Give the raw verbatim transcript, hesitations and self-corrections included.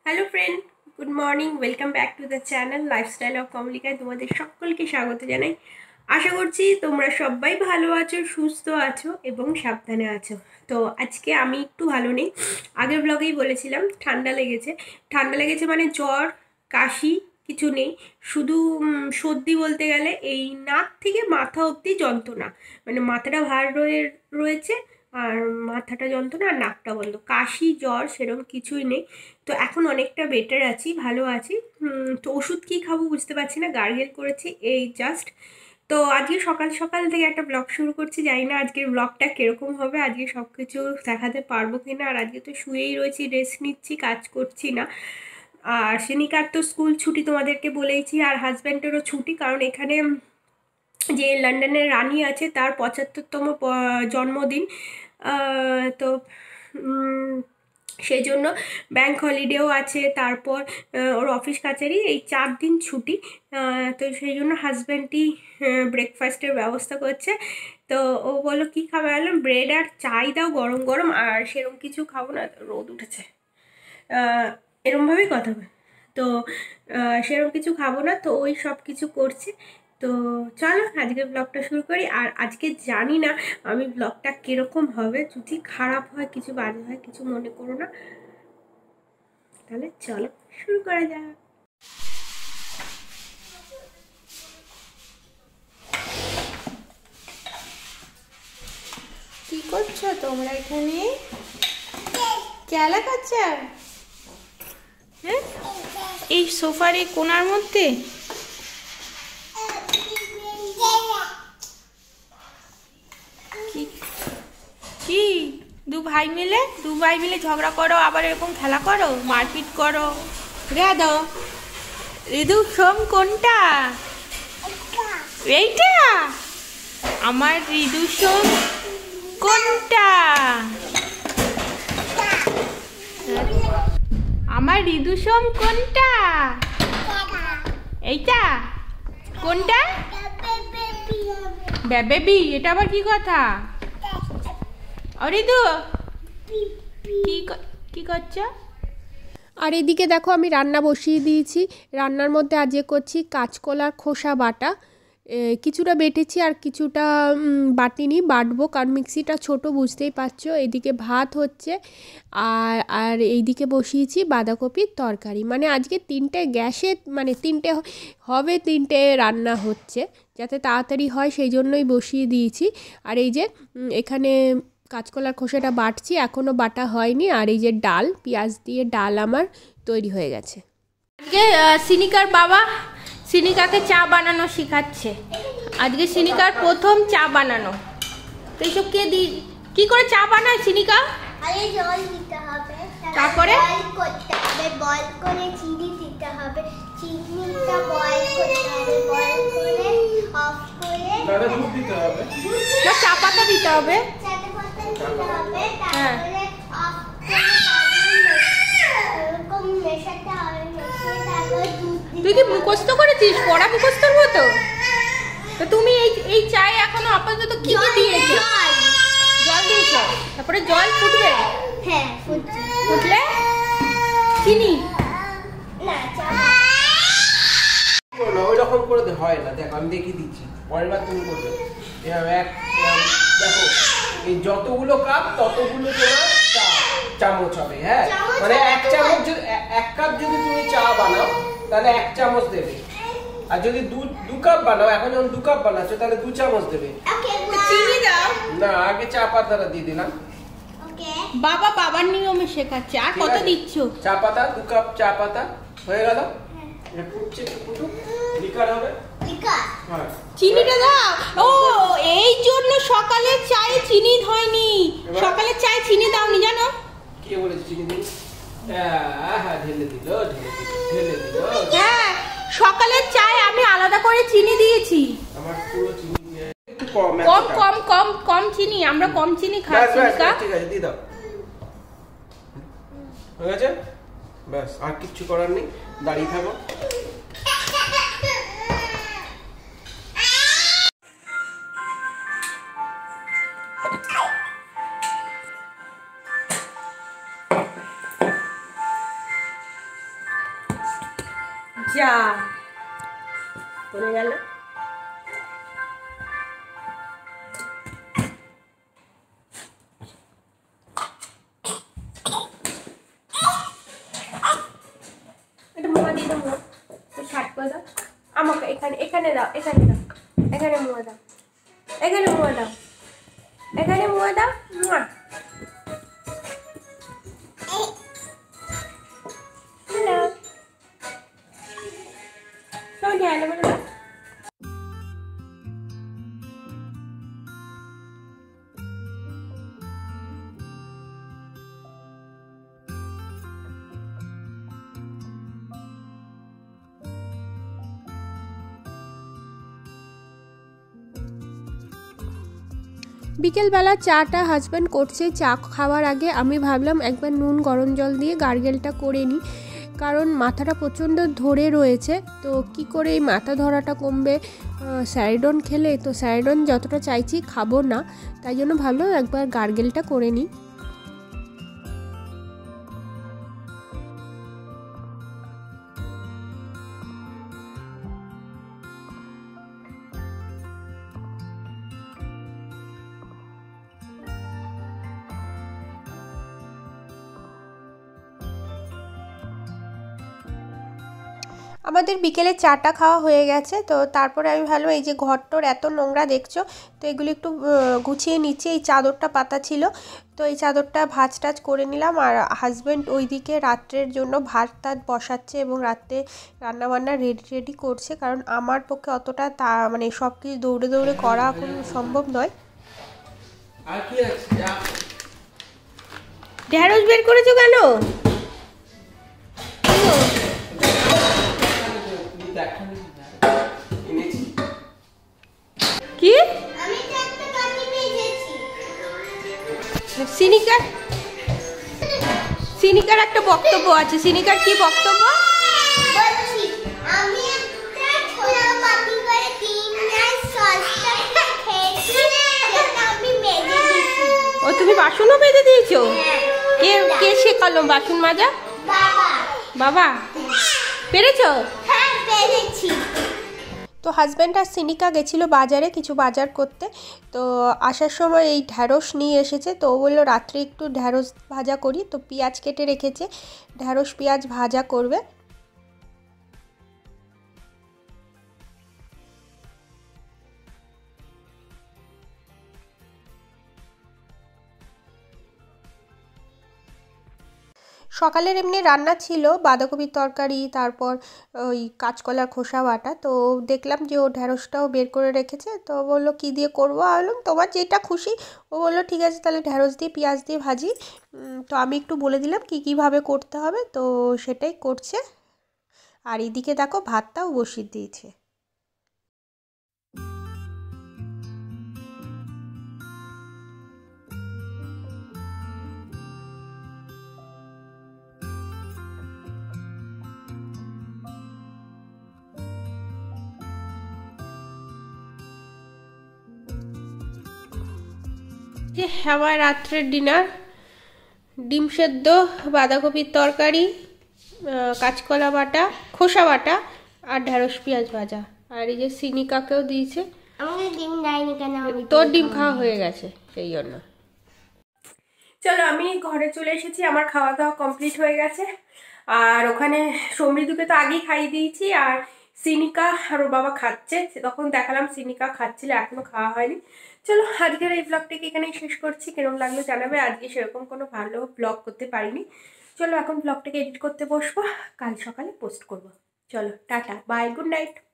Hello friend, good morning. Welcome back to the channel lifestyle of কামালিকায় তোমাদের সকলকে স্বাগত জানাই। আশা করছি তোমরা সবাই ভালো আছো, সুস্থ আছো এবং সাবধানে আছো। তো আজকে আমি একটু ভালো নেই। আগের ব্লগেই বলেছিলাম ঠান্ডা লেগেছে। ঠান্ডা লেগেছে মানে জ্বর, কাশি কিছু নেই, শুধু সর্দি বলতে গেলে এই নাক থেকে মাথা অবধি যন্ত্রণা, মানে মাথাটা ভার রয়ে রয়েছে আর মাথাটা যন্ত্রণা আর নাকটা বন্ধ। কাশি জ্বর সেরকম কিছুই নেই। তো এখন অনেকটা বেটার আছি, ভালো আছি। তো ওষুধ কী খাবো বুঝতে পারছি না, গার্গেল করেছি এই জাস্ট। তো আজকে সকাল সকাল থেকে একটা ব্লগ শুরু করছি, জানি না আজকের ব্লগটা কীরকম হবে, আজকে সব কিছু দেখাতে পারবো কি না। আর আজকে তো শুয়েই রয়েছি, রেস্ট নিচ্ছি, কাজ করছি না। আর সিনিকার তো স্কুল ছুটি তোমাদেরকে বলেইছি, আর হাজব্যান্ডেরও ছুটি, কারণ এখানে যে লন্ডনের রানী আছে তার পঁচাত্তরতম জন্মদিন। তো সেই জন্য ব্যাঙ্ক হলিডেও আছে, তারপর ওর অফিস কাছারি, এই চার দিন ছুটি। তো সেই জন্য হাজব্যান্ডই ব্রেকফাস্টের ব্যবস্থা করছে। তো ও বললো কী খাবে, বললাম ব্রেড আর চাই দাও গরম গরম, আর সেরকম কিছু খাবো না, রোদ উঠেছে, এরমভাবেই কথা হবে। তো সেরকম কিছু খাবো না, তো ওই সব কিছু করছে। তো চলো আজকে ব্লগটা শুরু করি। আর আজকে জানি না আমি ব্লগটা কীরকম হবে, যদি খারাপ হয়, কিছু বাজে হয়, কিছু মনে করো না। তাহলে চলো শুরু করা যাক। কি করছো তোমরা এখানে? খেলা করছো? হ্যাঁ, এই সোফার এই কোণার মধ্যে কি দু ভাই মিলে দু ভাই মিলে ঝগড়া করো, আবার এরকম খেলা করো, মারপিট করো? রেদো ঋদু সোম কোনটা? এইটা আমার ঋদু সোম কোনটা? আমার ঋদু সোম কোনটা? এইটা কোনটা? বেবি, এটা আবার কি কথা? ঋদু কি কি করছো? আর এদিকে দেখো আমি রান্না বসিয়ে দিয়েছি। রান্নার মধ্যে আজকে করছি কাঁচকলার খোসা বাটা। কিছুটা বেটেছি আর কিছুটা বাটিনি, বাটবো কারণ মিক্সিটা ছোট, বুঝতেই পারছো। এদিকে ভাত হচ্ছে আর আর এইদিকে বসিয়েছি বাঁধাকপির তরকারি। মানে আজকে তিনটে গ্যাসে, মানে তিনটে হবে, তিনটে রান্না হচ্ছে, যাতে তাড়াতাড়ি হয় সেই জন্যই বসিয়ে দিয়েছি। আর এই যে এখানে কাঁচকলার খোসাটা বাটছি, এখনও বাটা হয়নি। আর এই যে ডাল, পেঁয়াজ দিয়ে ডাল আমার তৈরি হয়ে গেছে। আজকে সিনিকার বাবা সিনিকাকে চা বানানো শেখাচ্ছে। আজকে সিনিকার প্রথম চা বানানো। তো এইসব কে দি কি করে চা বানায় সিনিকা? আরে জল দিতে হবে, তারপরে বয়েল করতে হবে, বয়েল করে চিনি দিতে হবে, চিনিটা বয়েল করতে হবে, বয়েল করে অফ করে দাদা দুধ দিতে হবে, না চা পাতা দিতে হবে, চা পাতা দিতে হবে, তারপরে অফ করে এরকম মেশাতে হবে, মেশিয়ে তারপরে দুধ দিতে। তুই কি মুখস্থ করেছিস? পড়া মুখস্থর মতো? তো তুমি এই এই চায়ে এখনো আপাতত কি কি দিয়েছো? জল দিয়েছো, তারপরে জল ফুটবে? হ্যাঁ, ফুটছে। ফুটলে চিনি না, চা না ওই রকম করে হয় না। দেখো আমি দেখিয়ে দিচ্ছি, পরের বার তুমি করবে। এভাবে এক দেখো, এই যতগুলো কাপ ততগুলো তোমার চা চামচ হবে। হ্যাঁ, মানে এক চামচ যদি এক কাপ যদি তুমি চা বানাও তাহলে এক চামচ দেবে, আর যদি দু দু কাপ বানাও, এখন যখন দু কাপ বানাচ্ছ তাহলে দু চামচ দেবে। চিনি দাও না, আগে চা পাতাটা দিয়ে দিলাম। ওকে, বাবা বাবার নিয়মে শেখাচ্ছে। আর কত দিচ্ছ? চা পাতা দু কাপ চা পাতা হয়ে গেল। এটা ফুটছে, ফুটুক, লিকার হবে। লিকার, হ্যাঁ, চিনিটা দাও। ও এই জন্য সকালে চায়ে চিনি হয়নি, সকালে চায়ে চিনি দাওনি জানো? কে বলেছে চিনি দিন? হ্যাঁ হ্যাঁ, ঢেলে দিল, ঢেলে দিল, ঢেলে দিল। হ্যাঁ, সকালের চায়ে আমি আলাদা করে চিনি দিয়েছি। আমার পুরো চিনি দিয়ে একটু কম, কম কম কম কম চিনি, আমরা কম চিনি খাই। ব্যাস ব্যাস, ঠিক আছে দিয়ে দাও। হয়ে গেছে, ব্যাস আর কিচ্ছু করার নেই, দাঁড়িয়ে থাকো। যা পড়ে গেল। এটা মোয়া দিয়ে দাও, মোয়া ছাট করে দাও আমাকে। এখানে এখানে দাও, এখানে দাও, এখানে মোয়া দাও, এখানে মোয়া দাও, এখানে মোয়া দাও। মোয়া হ্যালো সন্ধ্যা হ্যালো বলে দাও। বিকেলবেলা চাটা হাজব্যান্ড করছে। চা খাওয়ার আগে আমি ভাবলাম একবার নুন গরম জল দিয়ে গার্গেলটা করে নিই, কারণ মাথাটা প্রচণ্ড ধরে রয়েছে। তো কি করে এই মাথা ধরাটা কমবে? স্যারিডন খেলে তো স্যারিডন যতটা চাইছি খাবো না, তাই জন্য ভাবলাম একবার গার্গেলটা করে নিই। আমাদের বিকেলে চাটা খাওয়া হয়ে গেছে। তো তারপরে আমি ভাবলাম এই যে ঘরটোর এত নোংরা দেখছো, তো এগুলো একটু গুছিয়ে নিচ্ছি। এই চাদরটা পাতা ছিল, তো এই চাদরটা ভাঁজ টাজ করে নিলাম। আর হাজব্যান্ড ওইদিকে রাত্রের জন্য ভাত টাত বসাচ্ছে এবং রাত্রে রান্নাবান্না রেডি রেডি করছে, কারণ আমার পক্ষে অতটা তা মানে সব কিছু দৌড়ে দৌড়ে করা এখন সম্ভব নয়। ঢেঁড়স বের করেছো কেন? কি আমি তো একটা কাটি পেয়েছি। সিনিকার সিনিকার একটা বক্তব্য আছে। সিনিকার কি বক্তব্য? বলছি আমি একটা ছোলা পাতি করে তিনটা সসটা খেয়েছি, সেটা আমি মেজে দিয়েছি। ও তুমি বাসনও বেঁধে দিয়েছো? কে কে শেখালো বাসন মাজা? বাবা। বাবা পেরেছো? হ্যাঁ পেরেছি। তো হাজব্যান্ড আর সিনিকা গেছিলো বাজারে কিছু বাজার করতে। তো আসার সময় এই ঢ্যাঁড়স নিয়ে এসেছে। তো ও বললো রাত্রে একটু ঢ্যাঁড়স ভাজা করি, তো পেঁয়াজ কেটে রেখেছে, ঢ্যাঁড়স পেঁয়াজ ভাজা করবে। সকালের এমনি রান্না ছিল বাঁধাকপির তরকারি, তারপর ওই কাঁচকলার খোসা বাটা। তো দেখলাম যে ও ঢ্যাঁড়সটাও বের করে রেখেছে। তো বললো কী দিয়ে করবো? বললাম তোমার যেটা খুশি। ও বললো ঠিক আছে তাহলে ঢ্যাঁড়স দিয়ে পেঁয়াজ দিয়ে ভাজি। তো আমি একটু বলে দিলাম কী কীভাবে করতে হবে, তো সেটাই করছে। আর এদিকে দেখো ভাতটাও বসিয়ে দিয়েছে। যে আমার রাত্রের ডিনার, ডিম সেদ্ধ, বাঁধাকপির তরকারি, কাঁচকলা বাটা, খোসা বাটা আর ঢ্যাঁড়স পেঁয়াজ ভাজা। আর এই যে সিনিকাকেও দিয়েছে। আমাকে ডিম দেয়নি কেন? তোর ডিম খাওয়া হয়ে গেছে সেই জন্য। চলো আমি ঘরে চলে এসেছি, আমার খাওয়া দাওয়া কমপ্লিট হয়ে গেছে। আর ওখানে সমৃদ্ধকে তো আগেই খাইয়ে দিয়েছি, আর সিনিকা আর ওর বাবা খাচ্ছে, তখন দেখালাম সিনিকা খাচ্ছিল, এখনো খাওয়া হয়নি। চলো আজকের এই ব্লগটাকে এখানেই শেষ করছি। কেরম লাগলো জানাবে। আজকে সেরকম কোনো ভালো ব্লগ করতে পারিনি। চলো এখন ব্লগটাকে এডিট করতে বসবো, কাল সকালে পোস্ট করব। চলো টাটা, বাই, গুড নাইট।